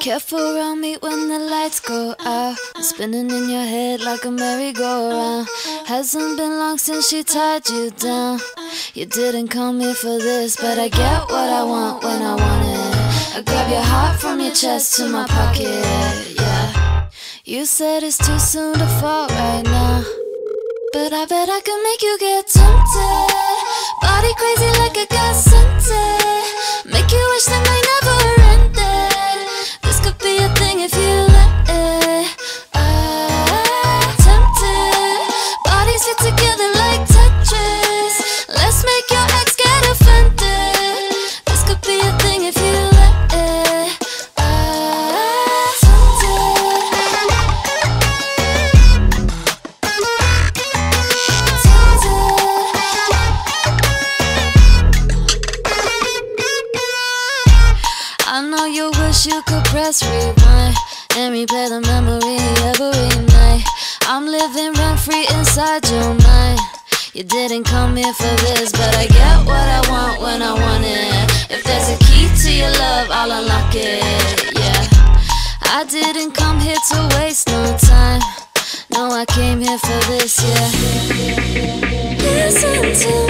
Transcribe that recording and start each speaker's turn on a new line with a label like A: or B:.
A: Careful around me when the lights go out. I'm spinning in your head like a merry-go-round. Hasn't been long since she tied you down. You didn't come here for this, but I get what I want when I want it. I grab your heart from your chest to my pocket, yeah. You said it's too soon to fall right now, but I bet I can make you get tempted. Body crazy like I got scented. Make you wish that night never ended. This could be a thing if you let it. Tempted. Bodies fit together like Tetris. Let's make your ex get offended. This could be a thing if you let it. I know you wish you could press rewind and replay the memory every night. I'm living rent-free inside your mind. You didn't come here for this, but I get what I want when I want it. If there's a key to your love, I'll unlock it, yeah. I didn't come here to waste no time. No, I came here for this, yeah. Listen to